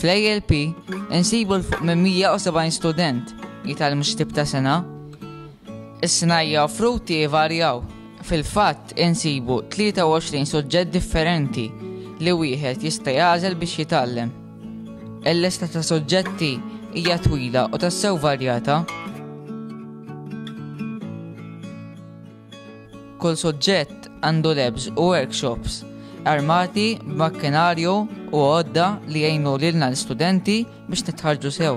Fl-ALP insibu l-fuq minn 170 student jitgħallmu xi tip ta' sena. Is-senarja offruti jvarjaw. Fil-fatt insibu 23 suġġett differenti li wieħed jista' jagħżel biex jitgħallem. Il-lista ta' suġġetti hija twila u tassew varjata. Kull suġġett għandu labs u workshops armati b'makkinarju u għodda li jgħinu lilna l-studenti biex nitħarġu sew.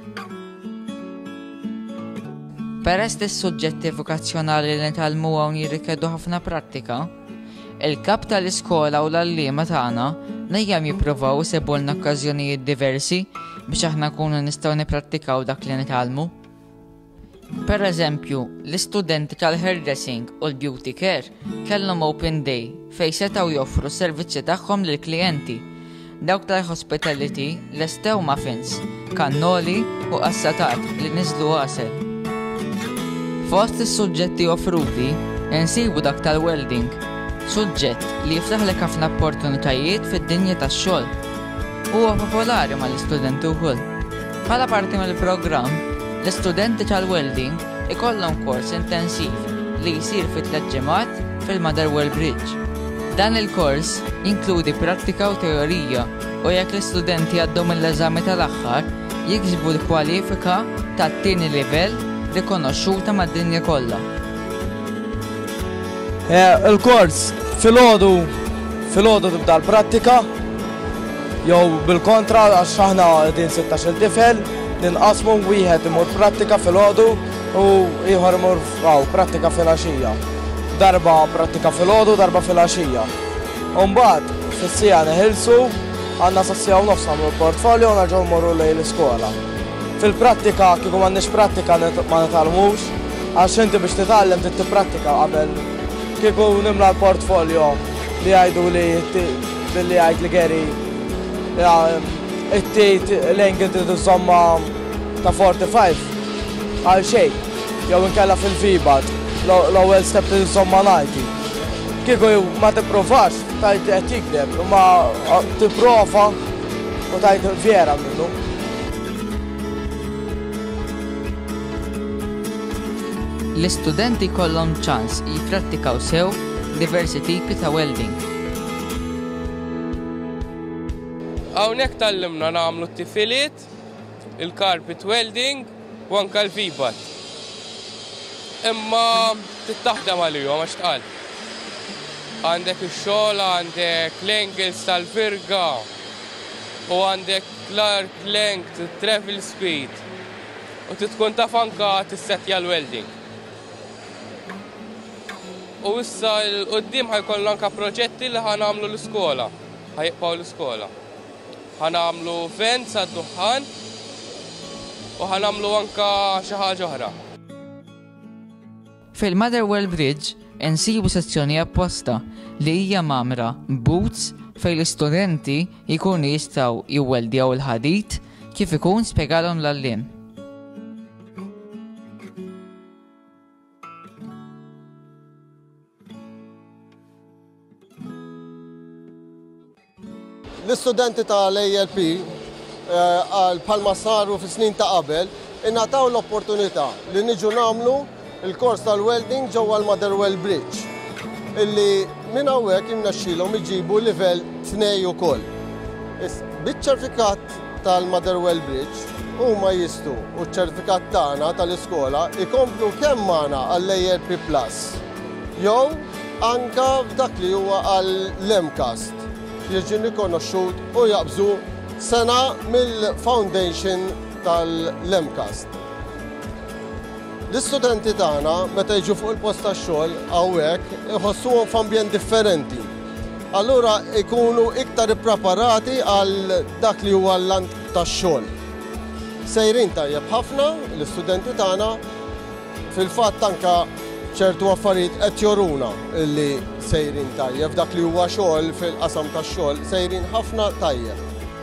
Peress li s-suġġetti vokazzjonali li nitgħallmu hawn jirrikjedu ħafna prattika, il-kap tal-iskola u l-għalliema tagħna dejjem jippruvaw isebulna okkażjonijiet diversi biex aħna nkunu nistgħu nipprattikaw dak li nitgħallmu. Per eżempju, l-istudenti tal-hairdressing u l-beauty care kellhom open day fejn setgħu joffru s-servizzi tagħhom lill-klijenti. Dawk tal-hospitality lestew muffins, kannoli u qassatat li niżlu għasel. Fost is-suġġetti offruti insibu dak tal-welding, suġġett li jiftaħlek ħafna opportunitajiet fid-dinja tax-xogħol. Huwa popolari mal-istudenti wkoll. Bħala parti mill-programm, l-istudenti tal-welding ikollhom kors intensiv li jsir fi 3 ġimgħat fil-Motherwell Bridge. Dan il-kors jinkludi prattika u teorija u jekk l-istudenti għaddhom mill-eżami tal-aħħar jiksbu l-kwalifika tat-tieni livell rikonoxxuta mad-dinja kollha. Il-kors filgħodu tibda l-prattika jew bil-kontra għax aħna qegħdin 16 tifel ninqasmu wieħed imur prattika filgħodu u ieħor imur prattika filgħaxija. Darba prattika filgħodu, darba filgħaxija. U mbagħad fis-sija neħilsu għandna sas-sija u nofs nagħmlu l-portfolio u nerġgħu mmorru lejn l-iskola. Fil-prattika kieku m'għandniex prattika ma nitgħallmux għax inti biex titgħallem trid tipprattika qabel. Kieku nimla l-portfolio li jgħidu li billi jgħid li Geri it-tejt l-engel trid iżomma ta' 45 għal xejn, jew inkella fil-feedback l-ewwel step trid iżomma 90. Kieku ma tipprovax tajt qed jikdeb, imma tipprova u tajt vera minnu. L-istudenti kollhom ċans jipprattikaw sew diversi tipi ta' welding. Hawnhekk tallimna nagħmlu t-tifiliet, il-carpet welding u anke l-vibat. Imma tittaħdem għalihom għax tqal. Għandek ix-xogħol, għandek l-angles tal-firga u għandek l-arc length, travel speed u tkun taf anke tissettja l-welding. U issa l-qoddim ħajkollu anke proġetti li ħanagħmlu l-iskola, ħajqbgħu l-iskola. Ħanagħmlu vents għad-duħan u ħanagħmlu anke xi ħaġa oħra. Fil-Motherwell Bridge insibu sezzjoni apposta li hija magħmra boots fejn l-istudenti jkunu jistgħu jweldjaw il-ħadid kif ikun spjegalhom l-għalliem. L-istudenti tal-ALP bħalma saru fis-snin ta' qabel ingħataw l-opportunità li niġu nagħmlu il-kors tal-welding ġewwa l-Motherwell Bridge illi minn hawnhekk irnexxielhom iġibu livell 2 ukoll. Biċ-ċertifikat tal-Motherwell Bridge huma jistgħu u ċ-ċertifikat tagħna tal-iskola ikomplu kemm magħna għall-ALP Plus jew anke f'dak li huwa għall-MCAST jiġi rikonoxxut u jaqbżu sena mill-foundation tal-MCAST. L-istudenti tagħna meta jiġu fuq il-post tax-xogħol hawnhekk iħossuhom f'ambjent differenti. Allura jkunu iktar ippreparati għal dak li huwa l-lant tax-xogħol. Sejrin tajjeb ħafna l-istudenti tagħna fil-fatt anke ċertu affarijiet qed joruna li sejrin tajjeb dak li huwa xogħol fil-qasam tax-xogħol sejrin ħafna tajjeb.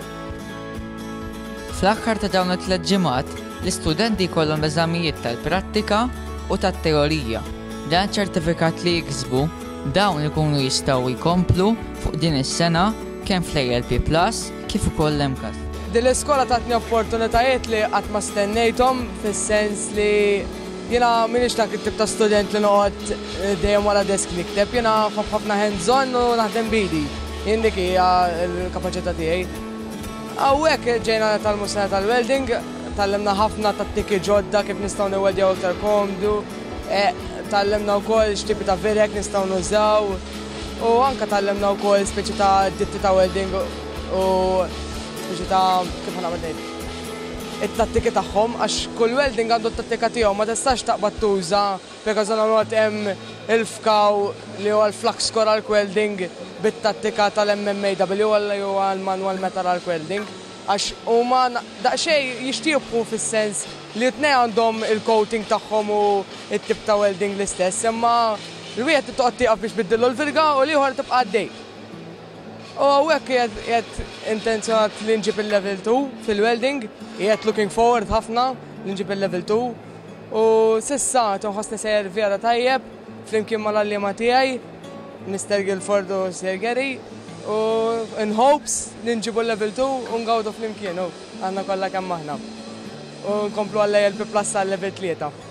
Fl-aħħar ta' dawn it-3 ġimgħat, l-istudenti jkollhom eżamijiet tal-prattika u tat-teorija. Dan ċertifikat li jiksbu dawn ikunu jistgħu jkomplu fuq din is-sena kemm fl-ALP Plus kif ukoll l-MCAST. din l-iskola tatni opportunitajiet li qatt ma stennejthom fis-sens li jiena m'iniex dak it-tip ta' student li noqgħod dejjem wara desk nikteb, jiena ħafna hands-on u naħdem bidi. Jien dik hija l-kapaċità tiegħi. Hawnhekk ġejna nitalmu sena tal-welding, tallimna ħafna tattiki ġodda kif nistgħu niweldjaw iktar komdu, tallimna wkoll x'tipi ta' virek nistgħu nużaw u anke tallimna wkoll speċi ta' ditti ta' welding u speċi ta' kif nagħmel ngħid. It-tattiki tagħhom għax kull welding għandu t-tattika tiegħu ma tistax taqbad tuża pereżempju hemm il-fkaw li huwa l-flux core arc welding bit-tattika tal-MMAW jew għal-manual metal arc welding għax huma daqsxejn jixtiequ fis-sens li t-tnejn għandhom il-coating tagħhom u t-tip ta' welding l-istess, imma l-wieħed titqgħod tieqaf biex biddillu l-virga u l-ieħor tibqa' għaddej. U hekk qiegħed intenzjonat li nġib il-level 2 fil-welding, qiegħed looking forward ħafna li nġib il-level 2 u s'issa tonħossni sejjer vera tajjeb flimkien mal-allima tiegħi, Mr. Guilford u Sir Gary, u in hopes li nġibu l-level 2 u ngawdu flimkien, għandna kollha kemm aħna. U nkomplu għallej il-P+ għal-level 3.